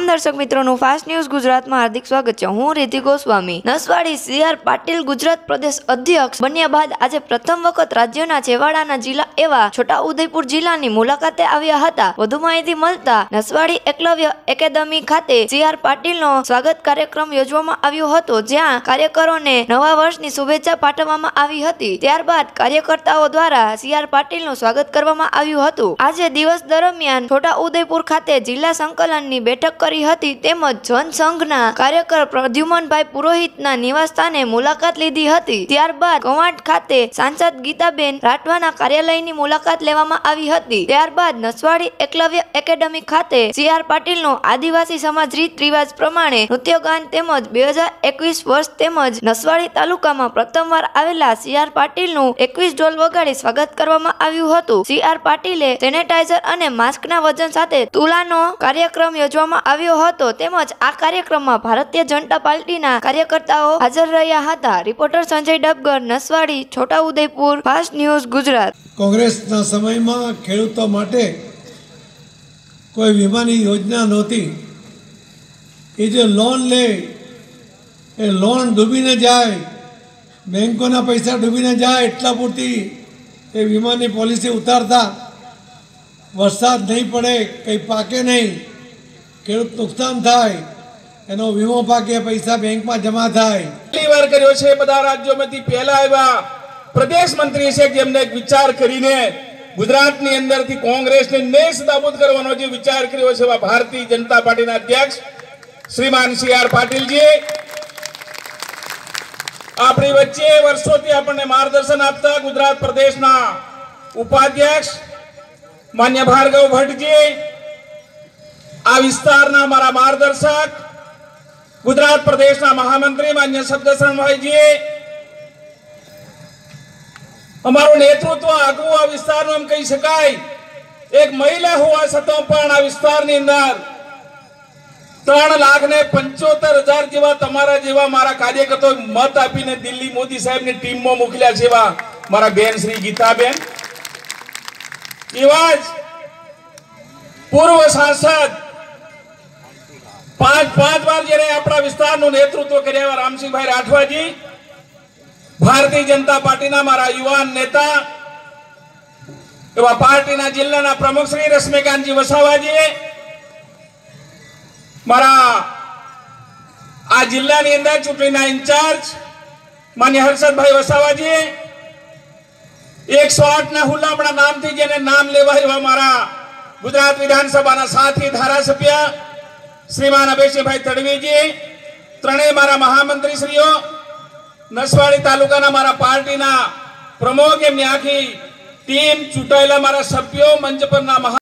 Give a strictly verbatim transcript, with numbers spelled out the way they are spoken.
તમામ દર્શક મિત્રોનું ફાસ્ટ ન્યૂઝ ગુજરાતમાં હાર્દિક સ્વાગત છે। હું રીતિ ગોસ્વામી। નસવાડી સી આર પાટીલ ગુજરાત પ્રદેશ અધ્યક્ષ બન્યા બાદ આજે પ્રથમ વખત રાજ્યના છેવાડાના જિલ્લા એવા છોટાઉદેપુર જિલ્લાની મુલાકાતે આવ્યા હતા। વધુ માહિતી મળતા નસવાડી એકલવ્ય એકેડમી ખાતે સી આર પાટીલનો સ્વાગત કાર્યક્રમ યોજવામાં આવ્યો હતો, જ્યાં કાર્યકરોને નવા વર્ષની શુભેચ્છા પાઠવવામાં આવી હતી। ત્યારબાદ કાર્યકર્તાઓ દ્વારા સી આર પાટીલનું સ્વાગત કરવામાં આવ્યું હતું। આજે દિવસ દરમિયાન છોટાઉદેપુર ખાતે જિલ્લા સંકલનની બેઠક કરી હતી, તેમજ જનસંઘના કાર્યકર પ્રદ્યુમનભાઈ પુરોહિતના નિવાસસ્થાને મુલાકાત લીધી હતી। ત્યારબાદ કવાંટ ખાતે સાંસદ ગીતાબેન રાઠવાના કાર્યાલયની મુલાકાત લેવામાં આવી હતી। ત્યારબાદ નસવાડી એકલવ્ય એકેડમી ખાતે સી આર પાટીલનો આદિવાસી સમાજ રીત રિવાજ પ્રમાણે નૃત્યગાન તેમજ બે હજાર એકવીસ વર્ષ તેમજ નસવાડી તાલુકામાં પ્રથમવાર આવેલા સી આર પાટીલનું એકવીસ ઢોલ વગાડી સ્વાગત કરવામાં આવ્યું હતું। સી આર પાટીલે સેનેટાઈઝર અને માસ્કના વજન સાથે તુલાનો કાર્યક્રમ યોજવામાં આવ્યો હતો, તેમજ આ કાર્યક્રમમાં ભારતીય જનતા પાર્ટીના કાર્યકર્તાઓ હાજર રહ્યા હતા। Reporter Sanjay Dabgar, Naswadi, Chhotaudepur, fast news Gujarat. કોંગ્રેસના સમયમાં ખેડૂતો માટે કોઈ વીમાની યોજના નહોતી। એ જે લોન લે એ લોન ડૂબીને જાય, બેંકોના પૈસા ડૂબીને જાય એટલા પૂરતી એ વીમાની પોલિસી ઉતારતા। વરસાદ નહીં પડે, કંઈ પાકે નહીં, ખેડૂત નુકસાન થાય, એનો વીમો પાકે, પૈસા બેંકમાં જમા થાય। પહેલી વાર કર્યો છે। બધા રાજ્યોમાંથી પહેલા એવા પ્રદેશ મંત્રી છે જેમને એક વિચાર કરીને ગુજરાતની અંદરથી કોંગ્રેસને નેસ નાબૂદ કરવાનો જે વિચાર કર્યો છે, એવા ભારતીય જનતા પાર્ટીના અધ્યક્ષ શ્રીમાન સી આર પાટીલજી આપણી વચ્ચે વર્ષોથી આપણને માર્ગદર્શન આપતા ગુજરાત પ્રદેશના ઉપાધ્યક્ષ માન્ય ભાર્ગવ ભટ્ટજી, આ વિસ્તારના મારા માર્ગદર્શક ગુજરાત પ્રદેશના મહામંત્રી માન્ય સદસ્યભાઈજી, અમારું નેતૃત્વ આગવું આ વિસ્તારનું એમ કહી શકાય। એક મહિલા હોવા છતાં પણ આ વિસ્તારની અંદર ત્રણ લાખ ને પંચોતેર હજાર જેવા તમારા જેવા મારા કાર્યકર્તાઓ મત આપીને દિલ્હી મોદી સાહેબની ટીમમાં મોકલ્યા છે, એવા મારા બેન શ્રી ગીતાબેન, એવા જ પૂર્વ સાંસદ પાંચ પાંચ વાર જેને આપણા વિસ્તારનું નેતૃત્વ કર્યા એવા રામસિંહભાઈ રાઠવાજી, ભારતીય જનતા પાર્ટીના મારા યુવાન નેતા એવા પાર્ટીના જિલ્લાના પ્રમુખ શ્રી રશ્મિકાંતજી વસાવાજી, મારા આ જિલ્લાની અંદર ચૂંટણીના ઇન્ચાર્જ માન્ય હર્ષદભાઈ વસાવાજી, એકસો આઠ ના હુલામણા નામથી જેને નામ લેવાય એવા મારા ગુજરાત વિધાનસભાના સાથી ધારાસભ્ય શ્રીમાન અભયસિંહભાઈ તડવીજી, ત્રણેય મારા મહામંત્રી શ્રીઓ, નસવાડી તાલુકાના મારા પાર્ટીના પ્રમુખ, એમની આખી ટીમ, ચૂંટાયેલા મારા સભ્યો, મંચ પરના મહા